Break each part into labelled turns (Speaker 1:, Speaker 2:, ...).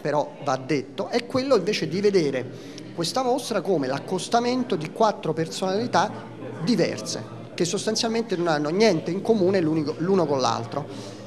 Speaker 1: però va detto, è quello invece di vedere questa mostra come l'accostamento di 4 personalità diverse, che sostanzialmente non hanno niente in comune l'uno con l'altro.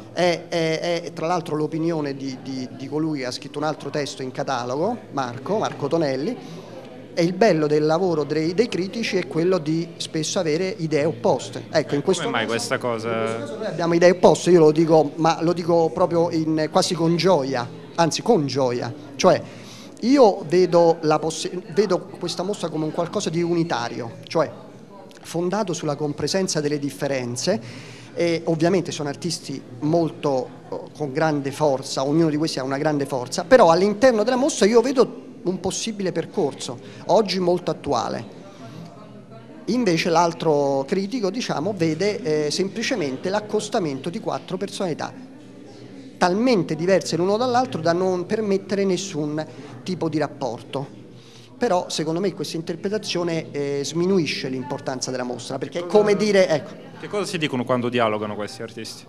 Speaker 1: È tra l'altro l'opinione di colui che ha scritto un altro testo in catalogo, Marco Tonelli. E il bello del lavoro dei critici è quello di spesso avere idee opposte. Ecco, in questo
Speaker 2: come mai
Speaker 1: caso,
Speaker 2: questa cosa?
Speaker 1: in questo caso noi abbiamo idee opposte, io lo dico, ma lo dico proprio quasi con gioia, anzi con gioia. Cioè, io vedo questa mostra come un qualcosa di unitario, cioè fondato sulla compresenza delle differenze. E ovviamente sono artisti molto con grande forza, ognuno di questi ha una grande forza, però all'interno della mostra io vedo un possibile percorso, oggi molto attuale. Invece l'altro critico, diciamo, vede semplicemente l'accostamento di 4 personalità talmente diverse l'uno dall'altro da non permettere nessun tipo di rapporto. Però secondo me questa interpretazione sminuisce l'importanza della mostra, perché è come dire, ecco.
Speaker 2: Che cosa si dicono quando dialogano questi artisti?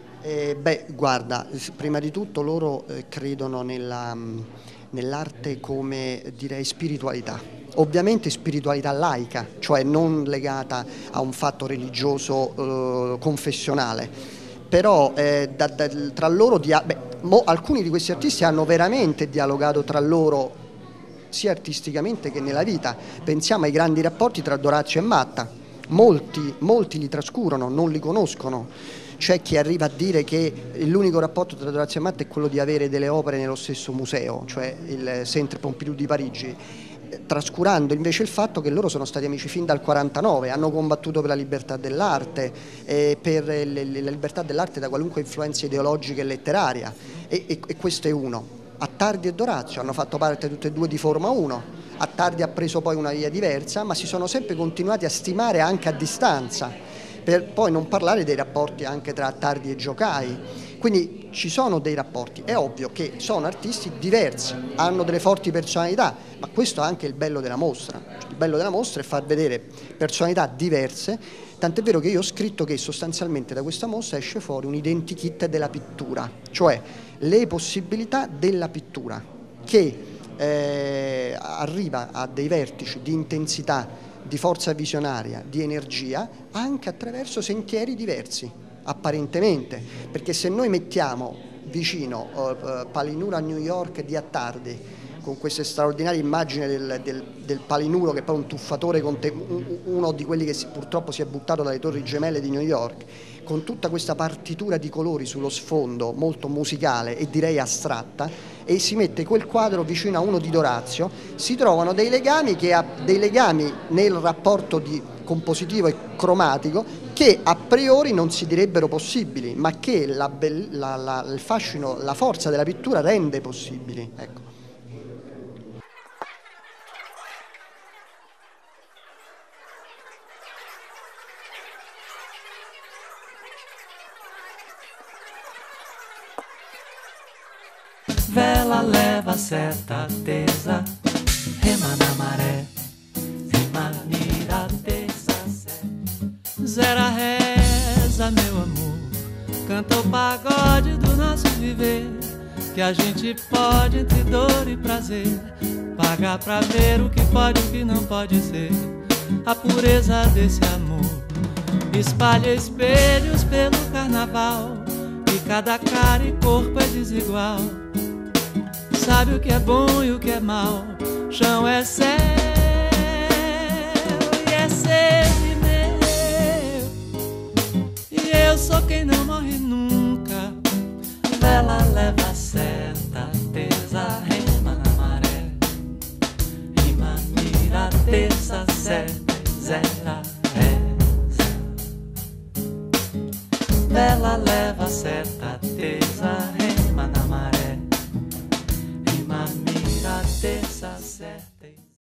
Speaker 1: Guarda, prima di tutto loro credono nell'arte come, direi, spiritualità. Ovviamente spiritualità laica, cioè non legata a un fatto religioso confessionale, però tra loro, alcuni di questi artisti hanno veramente dialogato tra loro sia artisticamente che nella vita. Pensiamo ai grandi rapporti tra Dorazio e Matta, molti li trascurano, non li conoscono. C'è chi arriva a dire che l'unico rapporto tra Dorazio e Matta è quello di avere delle opere nello stesso museo, cioè il Centre Pompidou di Parigi, trascurando invece il fatto che loro sono stati amici fin dal 49, hanno combattuto per la libertà dell'arte, per la libertà dell'arte da qualunque influenza ideologica e letteraria, e questo è uno. Attardi e Dorazio hanno fatto parte tutte e due di Forma 1, Attardi ha preso poi una via diversa, ma si sono sempre continuati a stimare anche a distanza, per poi non parlare dei rapporti anche tra Attardi e Giocai. Quindi ci sono dei rapporti, è ovvio che sono artisti diversi, hanno delle forti personalità, ma questo è anche il bello della mostra. Il bello della mostra è far vedere personalità diverse, tant'è vero che io ho scritto che sostanzialmente da questa mostra esce fuori un identikit della pittura, cioè le possibilità della pittura, che arriva a dei vertici di intensità, di forza visionaria, di energia, anche attraverso sentieri diversi, apparentemente, perché se noi mettiamo vicino Palinuro a New York di Attardi, con queste straordinarie immagini del Palinuro che è poi un tuffatore, uno di quelli che purtroppo si è buttato dalle torri gemelle di New York, con tutta questa partitura di colori sullo sfondo molto musicale e direi astratta, e si mette quel quadro vicino a uno di Dorazio, si trovano dei legami nel rapporto compositivo e cromatico che a priori non si direbbero possibili, ma che il fascino, la forza della pittura rende possibili. Ecco.
Speaker 3: Vela leva seta tesa, rema na maré, rema mira tesa, zera reza meu amor, canta o pagode do nosso viver, que a gente pode entre dor e prazer, pagar pra ver o que pode e o que não pode ser, a pureza desse amor, espalha espelhos pelo carnaval, e cada cara e corpo é desigual. Sabe o que é bom e o que é mal, chão é céu e é seu e meu, e eu sou quem não morre nunca. Vela leva seta, tesa, rema na maré, rima, mira, terça, seta, zera, reza. Vela leva seta,